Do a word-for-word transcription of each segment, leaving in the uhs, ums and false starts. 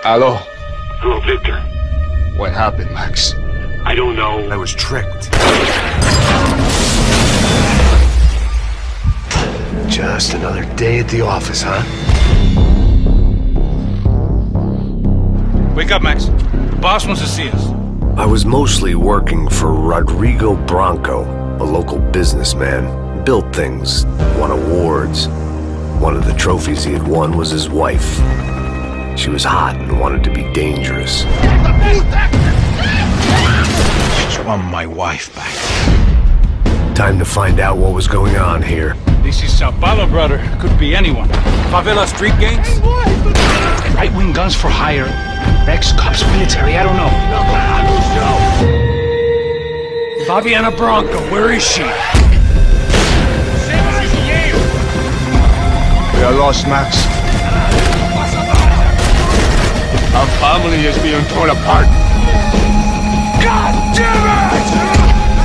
Hello? Hello, Victor. What happened, Max? I don't know. I was tricked. Just another day at the office, huh? Wake up, Max. The boss wants to see us. I was mostly working for Rodrigo Branco, a local businessman. Built things, won awards. One of the trophies he had won was his wife. She was hot and wanted to be dangerous. Just want my wife back. Time to find out what was going on here. This is São Paulo, brother. Could be anyone. Favela street gangs? Right-wing guns for hire. Ex-cops, military, I don't know. Fabiana Branco, where is she? We are lost, Max. Our family is being torn apart. God damn it!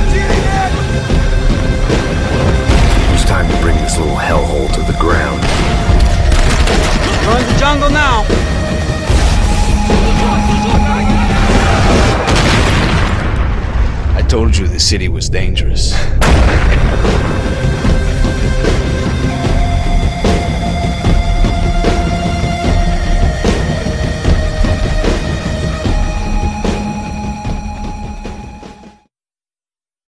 It was time to bring this little hellhole to the ground. You're in the jungle now. I told you the city was dangerous.